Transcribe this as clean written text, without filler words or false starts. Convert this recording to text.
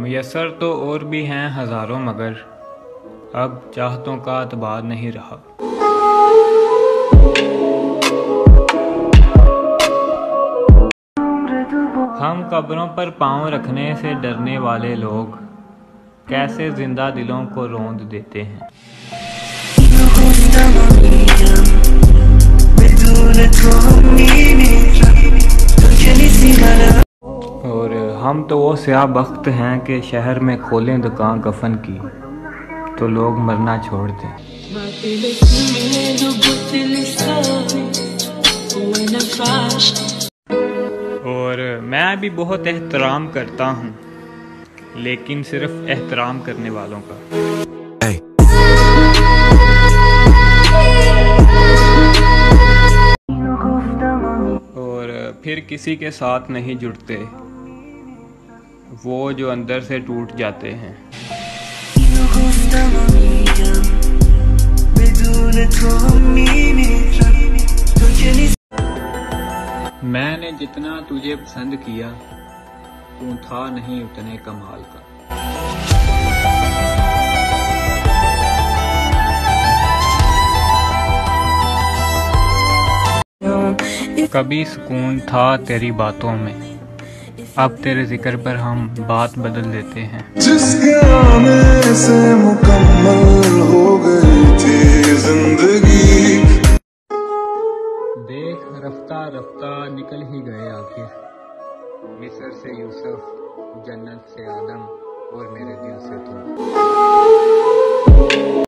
मुयस्सर तो और भी हैं हज़ारों, मगर अब चाहतों का अतबार नहीं रहा। हम कब्रों पर पाँव रखने से डरने वाले लोग कैसे जिंदा दिलों को रौंद देते हैं। और हम तो वो स्याह बख्त हैं कि शहर में खोलें दुकान कफन की तो लोग मरना छोड़ दें। और मैं भी बहुत एहतराम करता हूँ, लेकिन सिर्फ एहतराम करने वालों का। और फिर किसी के साथ नहीं जुड़ते वो जो अंदर से टूट जाते हैं। मैंने जितना तुझे पसंद किया तू था नहीं उतने कमाल का। कभी सुकून था तेरी बातों में, अब तेरे जिक्र पर हम बात बदल देते हैं। जिसके आने से मुकम्मल हो गई थी जिंदगी। देख रफ्ता रफ्ता निकल ही गए आखिर, मिस्र से यूसुफ, जन्नत से आदम और मेरे दिल से तुम।